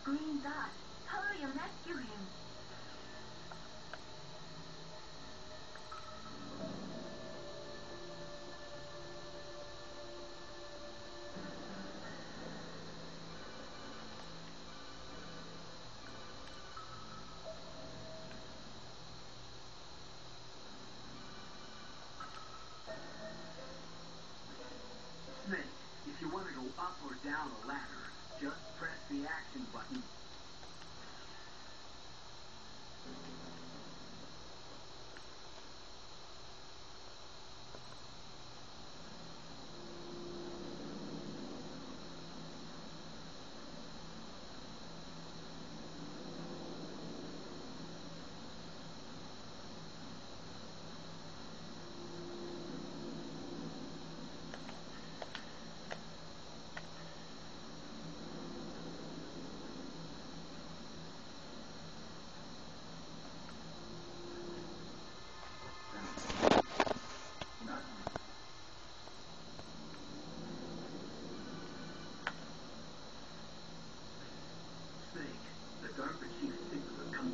green dot. Hurry and rescue him. Snake, if you want to go up or down a ladder, just press the action button. The Darpa chief thinks we're coming.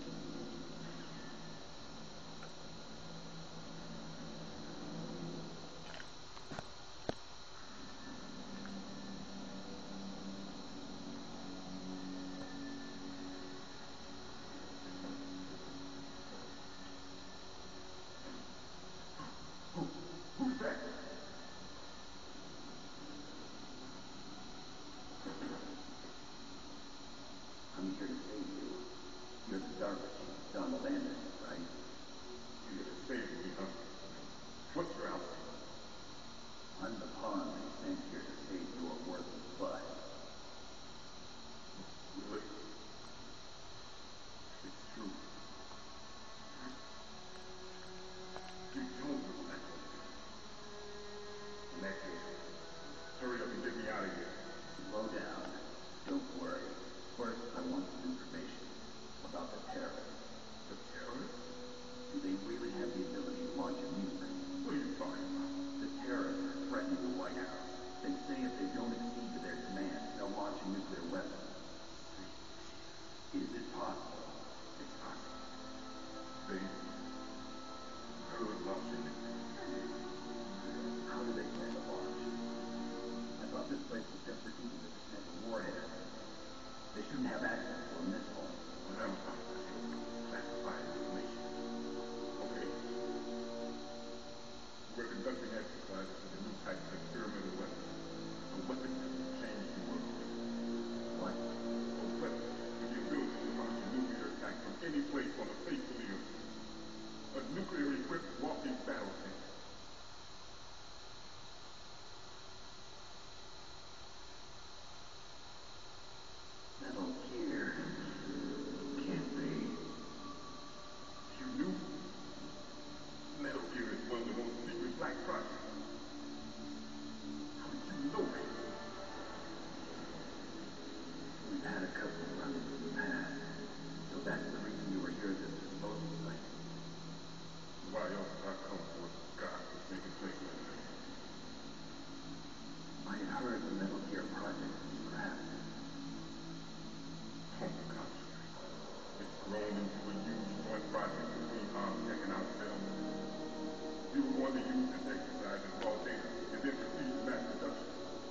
Who's that? I'm here to save you. You're the Darpa chief, Donald Anderson, right? You're here to save me, huh? What's your outfit? I'm the pawn they sent here to save your worthless butt. Really? It's true. You don't look like one. In that case, hurry up and get me out of here. Slow down. Don't worry. First, I want some information about the terrorists. The terrorists? Do they really have the ability to launch a nuke? What are you talking about? The terrorists are threatening the White House. They say if they don't accede to their demands, they'll launch a nuclear weapon. Is it possible? It's possible. They could launch a nuke. How do they plan to launch? I thought this place was just for people with potential warheads. They shouldn't have access to a missile. Well, I'm talking about classified information. Okay. We're conducting exercises with a new type of experimental weapon. A weapon that will change the world. What? A weapon with the ability to launch a nuclear attack from any place on the face of the earth. A nuclear-equipped walking battle tank. Metal Gear. Can't be. You knew? Metal Gear is one of the most secret black projects. How did you know that? We've had a couple of run-ins in the past. So that's the reason you were here at this disposal site. Why else would I come for a God-forsaken place like this? I had heard the Metal Gear project was scrapped. On the contrary, it's grown into a huge joint project between Tech and ourselves. We were going to use this exercise as raw data and then proceed to mass production.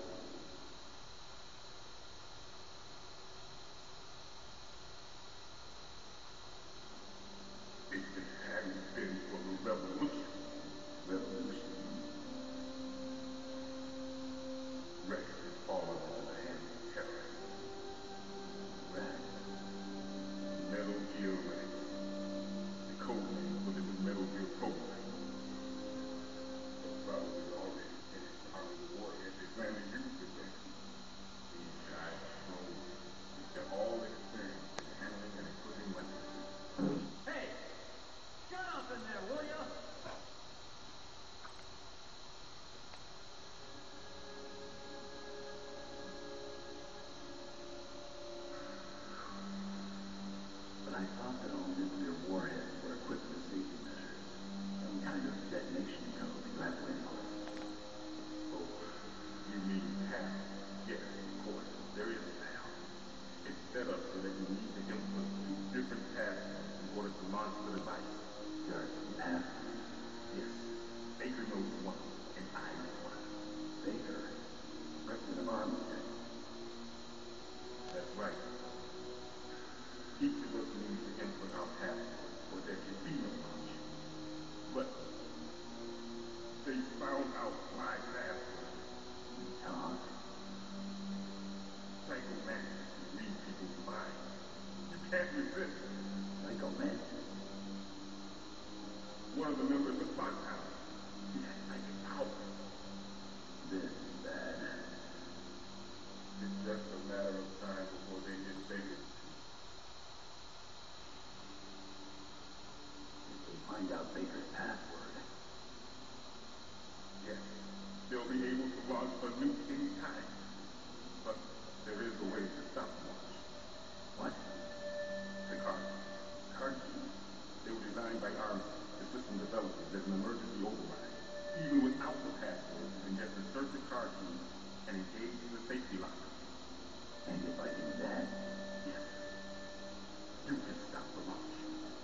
If it hadn't been for the revolution. Revolution. Rex had fallen into the hands of terrorists. Rex. Metal Gear Rex. The code name for this Metal Gear program. They probably already finished arming the warhead they plan to use with Rex. These guys are pros. They're all experienced in handling and equipping weapons. Hey! Shut up in there, will ya? But I thought that all nuclear warheads were equipped with safety measures. Some kind of detonation code you have to input. Oh, you mean TAP? Yes, of course. There is TAP. It's set up so that launch the device. Guaranteed password. Yes. Baker knows one, and I know one. Baker, president of Armistead. That's right. Each of us needs to input our password, or there can be no launch. But they found out my password. Talk. Psycho manages to read people's minds. You can't resist. Psycho man. One of the members of Foxhouse. He has psychic power. This is bad. It's just a matter of time before they get Baker. If they find out Baker's password, Yes, they'll be able to launch a nuke any time. But there is a way to stop the launch. what? The cards. Card key. They were designed by Army, the system developers, as an emergency override. Even without the password, you can just insert the card key and engage the safety lock. And if I do that, Yes, you can stop the launch.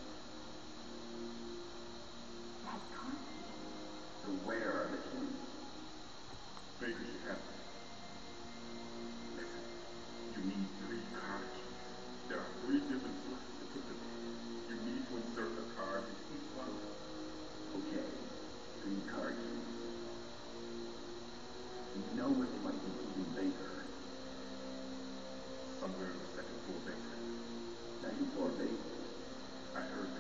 That car key. so where are the keys? Baker should have them. Listen, you need 3 card keys. There are 3 different slots to put them in. You need to insert a card in each one. Okay, 3 card keys. You know where they might be keeping Baker. Somewhere in the second floor basement. Second floor basement. I heard